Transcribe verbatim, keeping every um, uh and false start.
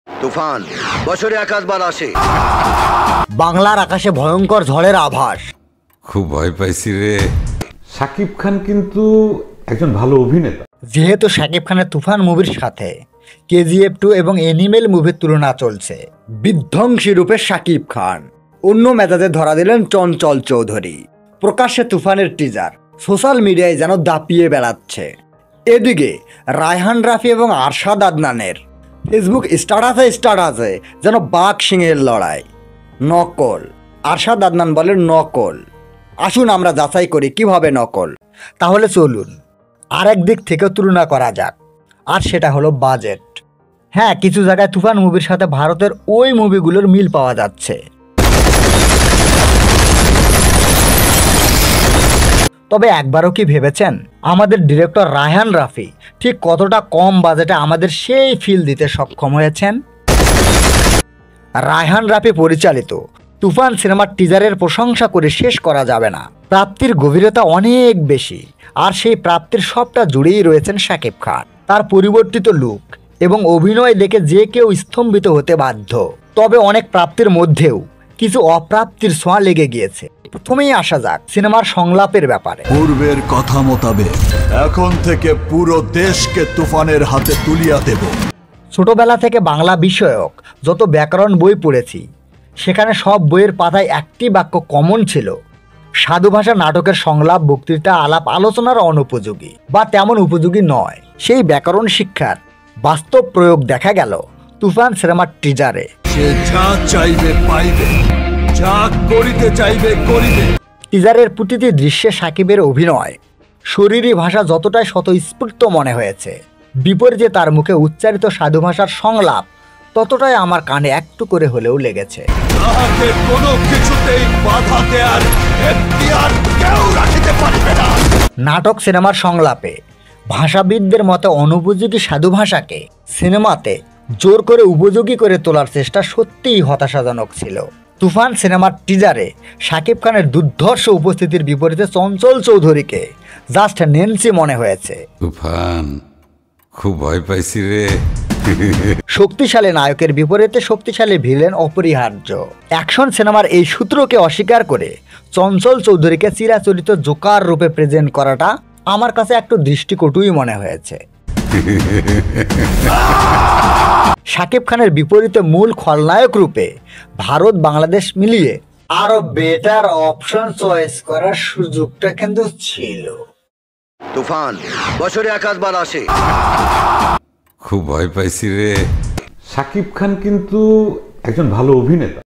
তুফান বছরে একাধবার আসে। বাংলার আকাশে ভয়ঙ্কর ঝড়ের আভাস। খুব ভয় পাইছি রে। শাকিব খান কিন্তু একজন ভালো অভিনেতা। যেহেতু শাকিব খানের তুফান মুভির সাথে কেজিএফ টু এবং এনিমেল মুভির তুলনা চলছে, বিধ্বংসী রূপে শাকিব খান অন্য মেজাজে ধরা দিলেন চঞ্চল চৌধুরী। প্রকাশ্যে তুফানের টিজার সোশ্যাল মিডিয়ায় যেন দাপিয়ে বেড়াচ্ছে। এদিকে রায়হান রাফি এবং আরশাদ আদনানের ফেসবুক স্ট্যাটাসে স্ট্যাটাসে যেন বাঘ সিংহের লড়াই। নকল, আরশাদ আদনান বলেন নকল। আসুন আমরা যাচাই করি কিভাবে নকল। তাহলে চলুন আরেক দিক থেকেও তুলনা করা যাক, আর সেটা হলো বাজেট। হ্যাঁ, কিছু জায়গায় তুফান মুভির সাথে ভারতের ওই মুভিগুলোর মিল পাওয়া যাচ্ছে। তবে একবারও কি ভেবেছেন আমাদের ডিরেক্টর রায়হান রাফি ঠিক কতটা কম বাজেটে আমাদের সেই ফিল দিতে সক্ষম হয়েছেন? রায়হান রাফি পরিচালিত তুফান সিনেমার টিজারের প্রশংসা করে শেষ করা যাবে না। প্রাপ্তির গভীরতা অনেক বেশি, আর সেই প্রাপ্তির সবটা জুড়েই রয়েছেন শাকিব খান। তার পরিবর্তিত লুক এবং অভিনয় দেখে যে কেউ স্তম্ভিত হতে বাধ্য। তবে অনেক প্রাপ্তির মধ্যেও কিছু অপ্রাপ্তির ছোঁয়া লেগে গিয়েছে। প্রথমেই আসা যাক সিনেমার সংলাপের ব্যাপারে। পূর্বের কথা মোতাবেক এখন থেকে পুরো দেশকে তুফানের হাতে তুলিয়া দেব। ছোটবেলা থেকে বাংলা বিষয়ক যত ব্যাকরণ বই পড়েছি, সেখানে সব বইয়ের পাতায় একটি বাক্য কমন ছিল, সাধু ভাষা নাটকের সংলাপ বক্তৃতা আলাপ আলোচনার অনুপযোগী বা তেমন উপযোগী নয়। সেই ব্যাকরণ শিক্ষার বাস্তব প্রয়োগ দেখা গেল তুফান সিনেমার টিজারে। সে যা চাইবে পাইবে, যা করিতে চাইবে করিবে। টিজারের প্রতিটি দৃশ্যে শাকিবের অভিনয়, শরীরী ভাষা যতটাই স্বতঃস্ফূর্ত মনে হয়েছে, বিপরীতে তার মুখে উচ্চারিত সাধু ভাষার সংলাপ ততটাই আমার কানে একটু করে হলেও লেগেছে। তাহাকে কোনো কিছুতেই বাধা দেয়ার এখতিয়ার কেউ রাখিতে পারিবে না। নাটক সিনেমার সংলাপে ভাষাবিদদের মতে অনুপযোগী সাধু ভাষাকে সিনেমাতে জোর করে উপযোগী করে তোলার চেষ্টা সত্যিই হতাশাজনক ছিল। তুফান সিনেমার টিজারে শাকিব খানের দুর্ধর্ষ উপস্থিতির বিপরীতে চঞ্চল চৌধুরীকে জাস্ট নেন্সি মনে হয়েছে। তুফান খুব ভয় পাইছি রে। শক্তিশালী নায়কের বিপরীতে শক্তিশালী ভিলেন অপরিহার্য। অ্যাকশন সিনেমার এই সূত্রকে অস্বীকার করে চঞ্চল চৌধুরীকে চিরাচরিত জোকার রূপে প্রেজেন্ট করাটা আমার কাছে একটু দৃষ্টিকটুই মনে হয়েছে। শাকিব খানের বিপরীতে মূল খলনায়ক রূপে ভারত বাংলাদেশ মিলিয়ে আরো বেটার অপশন চয়েস করার সুযোগটা কিন্তু ছিল। তুফান বছরে একাধবার আসে। খুব ভয় পাইছি রে। শাকিব খান কিন্তু একজন ভালো অভিনেতা।